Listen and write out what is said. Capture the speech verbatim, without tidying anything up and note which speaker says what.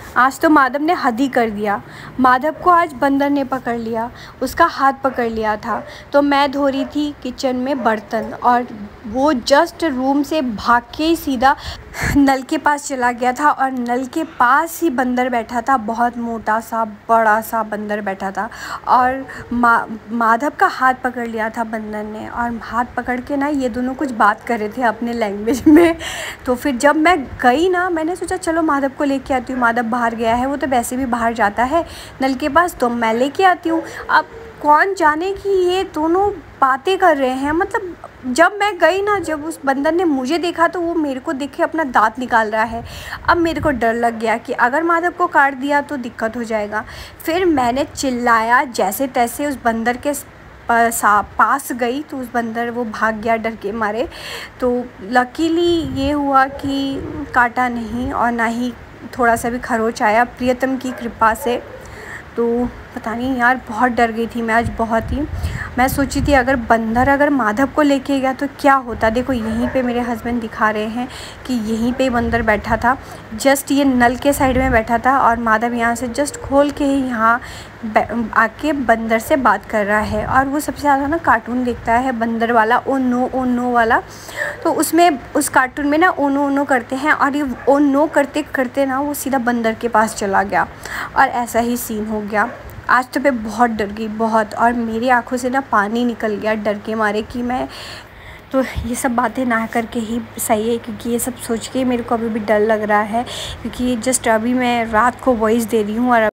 Speaker 1: आज तो माधव ने हद ही कर दिया। माधव को आज बंदर ने पकड़ लिया, उसका हाथ पकड़ लिया था। तो मैं धो रही थी किचन में बर्तन और वो जस्ट रूम से भाग के ही सीधा नल के पास चला गया था और नल के पास ही बंदर बैठा था। बहुत मोटा सा बड़ा सा बंदर बैठा था और मा माधव का हाथ पकड़ लिया था बंदर ने और हाथ पकड़ के ना ये दोनों कुछ बात कर रहे थे अपने लैंग्वेज में। तो फिर जब मैं गई ना, मैंने सोचा चलो माधव को लेके आती हूँ। माधव बाहर गया है, वो तो वैसे भी बाहर जाता है नल के पास, तो मैं लेके आती हूँ। अब कौन जाने कि ये दोनों बातें कर रहे हैं। मतलब जब मैं गई ना, जब उस बंदर ने मुझे देखा तो वो मेरे को देख के अपना दांत निकाल रहा है। अब मेरे को डर लग गया कि अगर माधव को काट दिया तो दिक्कत हो जाएगा। फिर मैंने चिल्लाया जैसे तैसे, उस बंदर के पास गई तो उस बंदर वो भाग गया डर के मारे। तो लकीली ये हुआ कि काटा नहीं और ना ही थोड़ा सा भी खरोच आया, प्रियतम की कृपा से। तो पता नहीं यार, बहुत डर गई थी मैं आज, बहुत ही। मैं सोची थी अगर बंदर अगर माधव को लेके गया तो क्या होता। देखो यहीं पे मेरे हस्बैंड दिखा रहे हैं कि यहीं पे बंदर बैठा था, जस्ट ये नल के साइड में बैठा था और माधव यहाँ से जस्ट खोल के ही यहाँ आके बंदर से बात कर रहा है। और वो सबसे ज़्यादा ना कार्टून देखता है बंदर वाला, ओ नो ओ नो वाला। तो उसमें उस कार्टून में ना ओ नो ओ नो करते हैं और ये ओ नो करते करते ना वो सीधा बंदर के पास चला गया और ऐसा ही सीन हो गया। आज तो मैं बहुत डर गई, बहुत। और मेरी आँखों से ना पानी निकल गया डर के मारे कि मैं तो ये सब बातें ना करके ही सही है, क्योंकि ये सब सोच के मेरे को अभी भी डर लग रहा है, क्योंकि जस्ट अभी मैं रात को वॉइस दे रही हूँ और